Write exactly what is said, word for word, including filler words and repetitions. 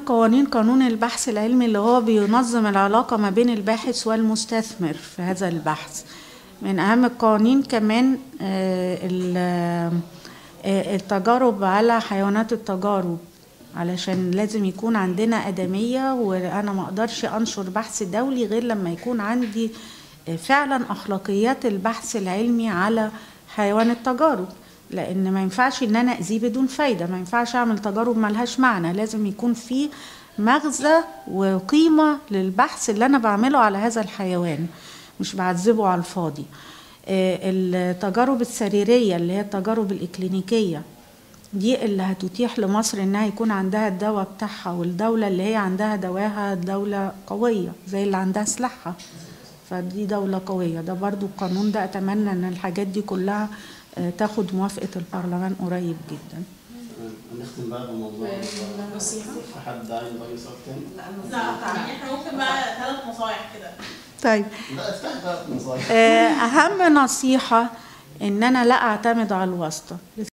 القوانين قانون البحث العلمي اللي هو بينظم العلاقة ما بين الباحث والمستثمر في هذا البحث. من أهم القوانين كمان التجارب على حيوانات التجارب، علشان لازم يكون عندنا أدمية، وأنا ما أقدرش أنشر بحث دولي غير لما يكون عندي فعلا أخلاقيات البحث العلمي على حيوان التجارب، لأن ما ينفعش إن أنا أذيه بدون فايدة، ما ينفعش أعمل تجارب ملهاش معنى، لازم يكون في مغزى وقيمة للبحث اللي أنا بعمله على هذا الحيوان، مش بعذبه على الفاضي. التجارب السريرية اللي هي التجارب الإكلينيكية دي اللي هتتيح لمصر إنها يكون عندها الدواء بتاعها، والدولة اللي هي عندها دواها دولة قوية زي اللي عندها سلاحها، فدي دولة قوية. ده برضو القانون ده أتمنى إن الحاجات دي كلها تاخد موافقة البرلمان قريب جدا. هنختم بقى بموضوع النصيحة. في حد عايز رأي صوت تاني؟ لا يعني احنا ممكن بقى ثلاث نصايح كده. طيب. لا افتح ثلاث نصايح. أهم نصيحة إن أنا لا أعتمد على الواسطة.